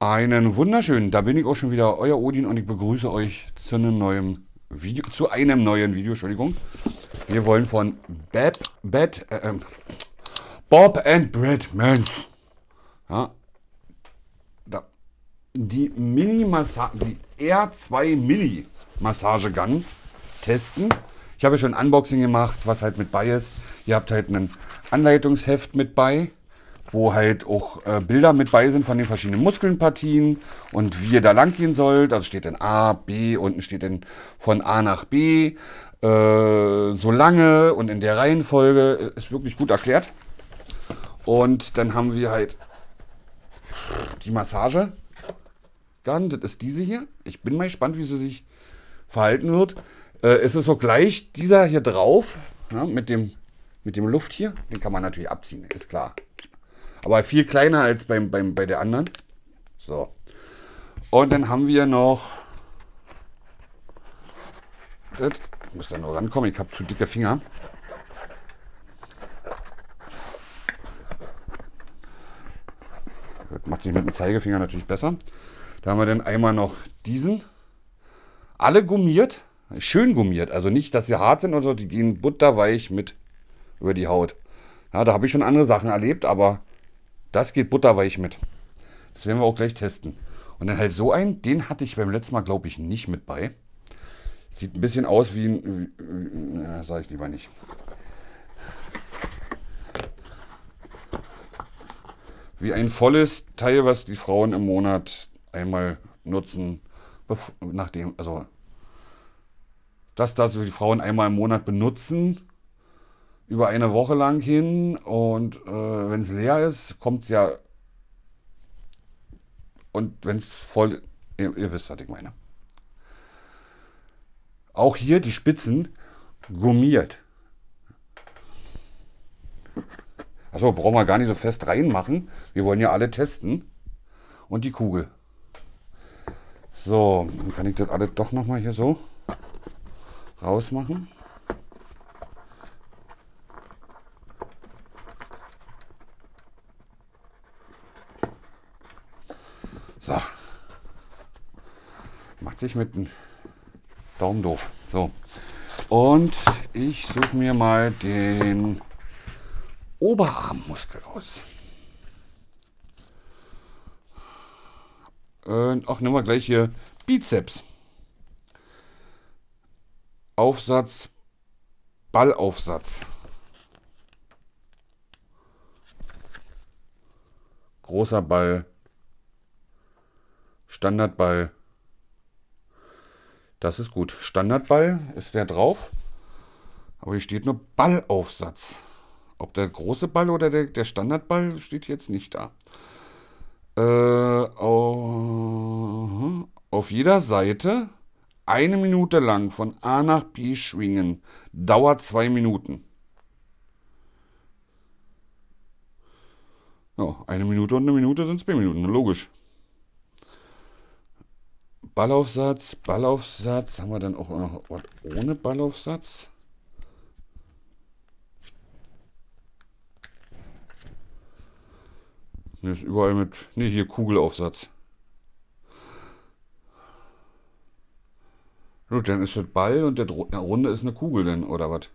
Einen wunderschönen, da bin ich auch schon wieder, euer Odin, und ich begrüße euch zu einem neuen Video, Entschuldigung. Wir wollen von Bob and Batman, ja, die die R2 Mini Massagegun testen. Ich habe schon ein Unboxing gemacht, was halt mit bei ist. Ihr habt halt ein Anleitungsheft mit bei, wo halt auch Bilder mit bei sind von den verschiedenen Muskelpartien und wie ihr da lang gehen sollt. Also steht dann A, B, unten steht dann von A nach B, so lange und in der Reihenfolge. Ist wirklich gut erklärt. Und dann haben wir halt die Massage. Das ist diese hier. Ich bin mal gespannt, wie sie sich verhalten wird. Es ist so gleich dieser hier drauf, ja, mit dem Luft hier. Den kann man natürlich abziehen, ist klar. Aber viel kleiner als bei der anderen. So. Und dann haben wir noch. Das, ich muss da noch rankommen, ich habe zu dicke Finger. Das macht sich mit dem Zeigefinger natürlich besser. Da haben wir dann einmal noch diesen. Alle gummiert. Schön gummiert. Also nicht, dass sie hart sind oder so. Die gehen butterweich mit über die Haut. Ja, da habe ich schon andere Sachen erlebt, aber das geht butterweich mit. Das werden wir auch gleich testen. Und dann halt so einen, den hatte ich beim letzten Mal, glaube ich, nicht mit bei. Sieht ein bisschen aus wie ein, sage ich lieber nicht. Wie ein volles Teil, was die Frauen im Monat einmal nutzen, nachdem, also das die Frauen einmal im Monat benutzen, über eine Woche lang hin, und wenn es leer ist, kommt es ja, und wenn es voll, ihr wisst, was ich meine. Auch hier die Spitzen gummiert. Achso, brauchen wir gar nicht so fest reinmachen. Wir wollen ja alle testen. Und die Kugel. So, dann kann ich das alles doch nochmal hier so rausmachen. So. Macht sich mit dem Daumen doof. So. Und ich suche mir mal den Oberarmmuskel aus. Ach, nehmen wir gleich hier Bizeps. Aufsatz, Ballaufsatz. Großer Ball. Standardball. Das ist gut. Standardball ist der drauf. Aber hier steht nur Ballaufsatz. Ob der große Ball oder der Standardball steht jetzt nicht da. Auf jeder Seite 1 Minute lang von A nach B schwingen. Dauert 2 Minuten. Ja, 1 Minute und 1 Minute sind 2 Minuten. Logisch. Ballaufsatz. Haben wir dann auch noch was ohne Ballaufsatz? Ne, ist überall mit. Ne, hier Kugelaufsatz. Gut, dann ist das Ball und der Runde ist eine Kugel, denn, oder was?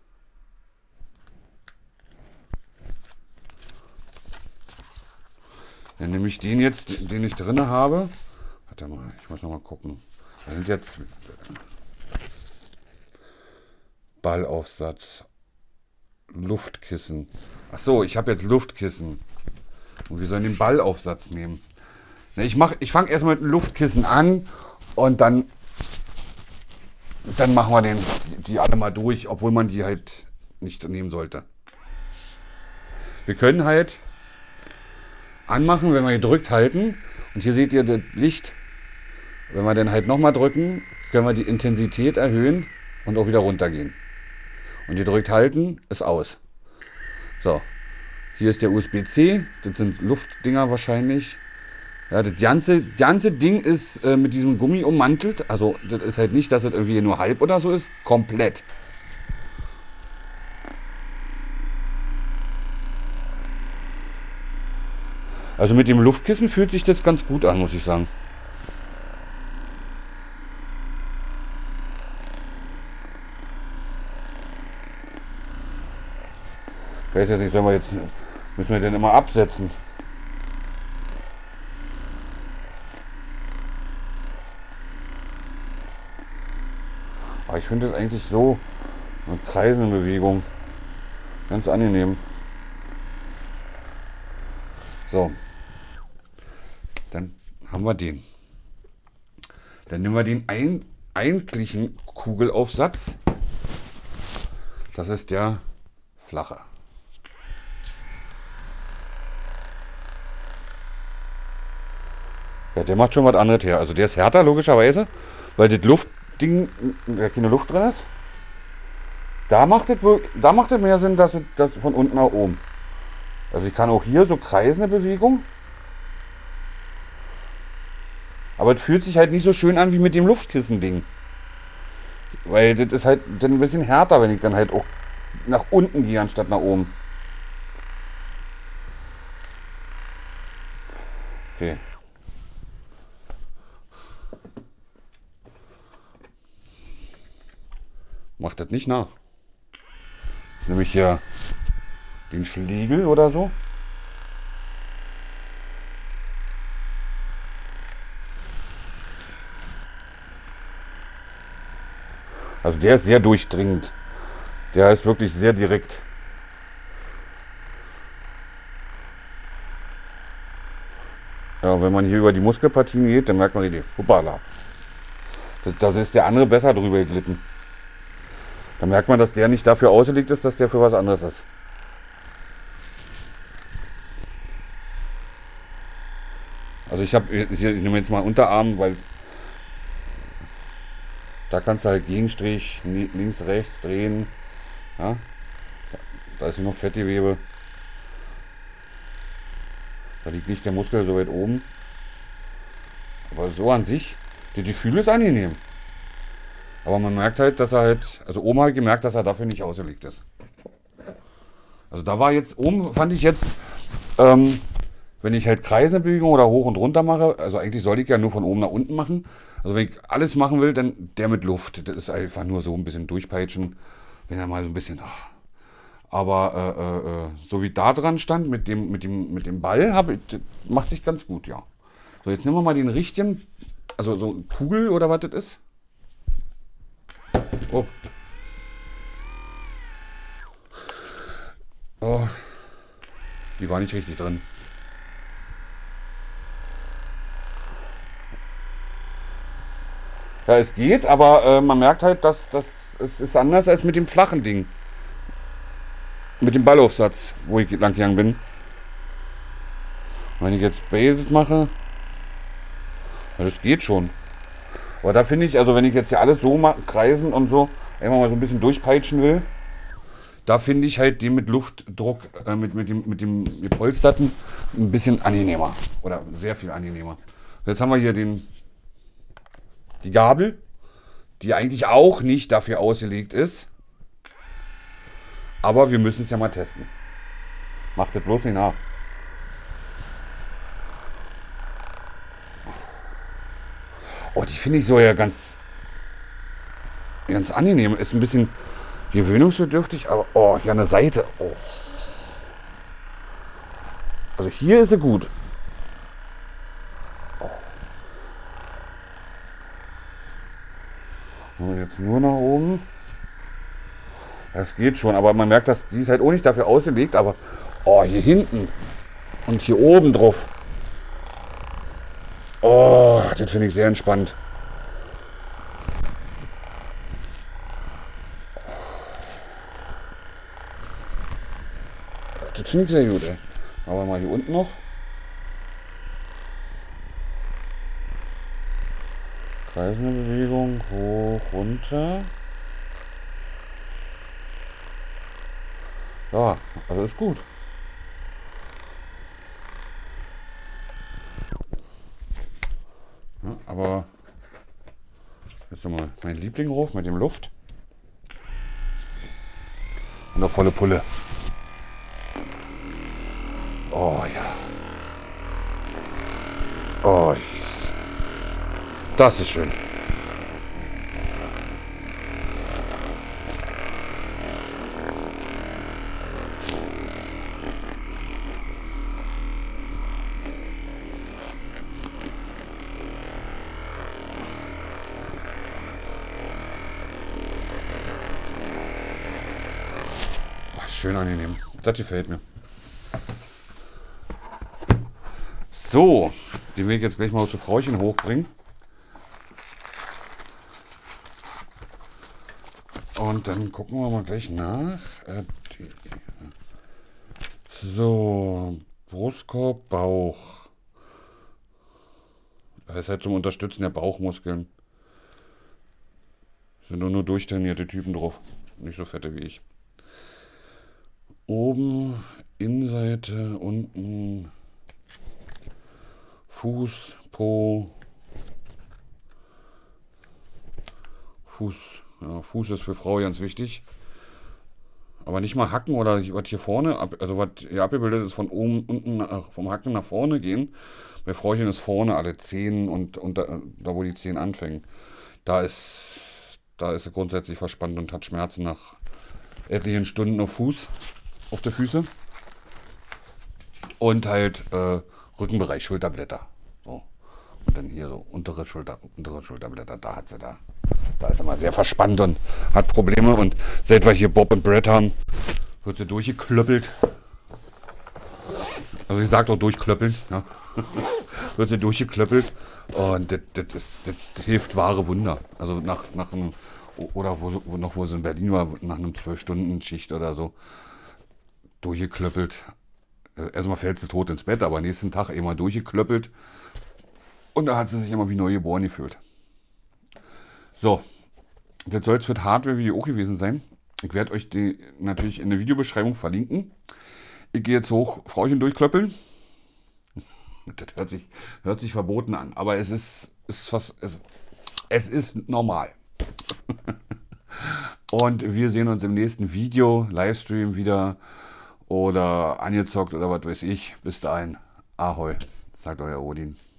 Dann nehme ich den jetzt, den ich drin habe. Warte mal, ich muss noch mal gucken. Da sind jetzt Ballaufsatz, Luftkissen. Ach so, ich habe jetzt Luftkissen. Und wir sollen den Ballaufsatz nehmen. Ich fange erstmal mit dem Luftkissen an und dann machen wir die alle mal durch, obwohl man die halt nicht nehmen sollte. Wir können halt anmachen, wenn wir gedrückt halten. Und hier seht ihr das Licht. Wenn wir dann halt nochmal drücken, können wir die Intensität erhöhen und auch wieder runtergehen. Und gedrückt halten, ist aus. So. Hier ist der USB-C, das sind Luftdinger wahrscheinlich. Ja, das ganze Ding ist mit diesem Gummi ummantelt. Also das ist halt nicht, dass es irgendwie nur halb oder so ist. Komplett. Also mit dem Luftkissen fühlt sich das ganz gut an, muss ich sagen. Ich weiß jetzt nicht, müssen wir den immer absetzen? Aber ich finde das eigentlich so eine kreisende Bewegung ganz angenehm. So, dann haben wir den. Dann nehmen wir den eigentlichen Kugelaufsatz. Das ist der flache. Ja, der macht schon was anderes her. Also der ist härter, logischerweise, weil das Luftding, da keine Luft drin ist. Da macht es mehr Sinn, dass das von unten nach oben. Also ich kann auch hier so kreisende Bewegung. Aber es fühlt sich halt nicht so schön an wie mit dem Luftkissen-Ding. Weil das ist halt dann ein bisschen härter, wenn ich dann halt auch nach unten gehe, anstatt nach oben. Okay. Macht das nicht nach. Jetzt nehme ich hier den Schlegel oder so. Also der ist sehr durchdringend. Der ist wirklich sehr direkt. Ja, wenn man hier über die Muskelpartien geht, dann merkt man die Hoppala. Das ist der andere besser drüber geglitten. Da merkt man, dass der nicht dafür ausgelegt ist, dass der für was anderes ist. Also ich nehme jetzt mal Unterarm, weil da kannst du halt Gegenstrich, links, rechts drehen. Ja? Da ist hier noch Fettgewebe. Da liegt nicht der Muskel so weit oben. Aber so an sich, die Gefühl ist angenehm. Aber man merkt halt, dass er halt, also oben habe ich gemerkt, dass er dafür nicht ausgelegt ist. Also da war jetzt, oben fand ich jetzt, wenn ich halt kreisende Bewegung oder hoch und runter mache, also eigentlich sollte ich ja nur von oben nach unten machen. Also wenn ich alles machen will, dann der mit Luft. Das ist einfach nur so ein bisschen durchpeitschen, wenn er mal so ein bisschen. Aber so wie da dran stand mit dem Ball, macht sich ganz gut, ja. So, jetzt nehmen wir mal den richtigen, also so Kugel oder was das ist. Oh. Oh. Die war nicht richtig drin. Ja, es geht, aber man merkt halt, dass es ist anders als mit dem flachen Ding. Mit dem Ballaufsatz, wo ich lang gegangen bin. Wenn ich jetzt Baited mache, ja, das geht schon. Aber da finde ich, also wenn ich jetzt hier alles so kreisen und so, einfach mal so ein bisschen durchpeitschen will, da finde ich halt den mit Luftdruck, mit dem gepolsterten ein bisschen angenehmer. Oder sehr viel angenehmer. Jetzt haben wir hier die Gabel, die eigentlich auch nicht dafür ausgelegt ist. Aber wir müssen es ja mal testen. Macht das bloß nicht nach. Oh, die finde ich so ja ganz angenehm. Ist ein bisschen gewöhnungsbedürftig, aber oh, hier an der Seite. Oh. Also hier ist sie gut. Oh. Und jetzt nur nach oben. Das geht schon, aber man merkt, dass die ist halt auch nicht dafür ausgelegt, aber oh, hier hinten und hier oben drauf. Oh, das finde ich sehr entspannt. Das finde ich sehr gut, ey. Machen wir mal hier unten noch. Kreisende Bewegung, hoch, runter. Ja, also ist gut. Ja, aber jetzt nochmal mein Liebling rauf mit dem Luft. Und auf volle Pulle. Oh ja. Oh, yes. Das ist schön. Schön angenehm. Das gefällt mir. So, den will ich jetzt gleich mal zu Frauchen hochbringen. Und dann gucken wir mal gleich nach. So, Brustkorb, Bauch. Das ist halt zum Unterstützen der Bauchmuskeln. Sind nur durchtrainierte Typen drauf. Nicht so fette wie ich. Oben, Innenseite, unten, Fuß, Po, Fuß. Ja, Fuß ist für Frau ganz wichtig. Aber nicht mal Hacken oder was hier vorne, also was hier abgebildet ist, von oben, unten, vom Hacken nach vorne gehen. Bei Frauchen ist vorne alle Zehen und da wo die Zehen anfangen. Da ist sie grundsätzlich verspannt und hat Schmerzen nach etlichen Stunden auf der Füße. Und halt Rückenbereich, Schulterblätter. So. Und dann hier so untere Schulterblätter, da ist er mal sehr verspannt und hat Probleme. Und seit wir hier Bob und Brett haben, wird sie durchgeklöppelt. Also ich sage doch durchklöppeln. Ja. Wird sie durchgeklöppelt. Und das hilft wahre Wunder. Also nach einem, oder wo sie in Berlin war, nach einem 12-Stunden-Schicht oder so, durchgeklöppelt. Erstmal fällt sie tot ins Bett, aber nächsten Tag immer durchgeklöppelt. Und da hat sie sich immer wie neu geboren gefühlt. So, das soll es für das Hardware-Video auch gewesen sein. Ich werde euch die natürlich in der Videobeschreibung verlinken. Ich gehe jetzt hoch, Frauchen durchklöppeln. Das hört sich verboten an, aber es ist normal. Und wir sehen uns im nächsten Video, Livestream wieder oder angezockt oder was weiß ich. Bis dahin, Ahoi, sagt euer Odin.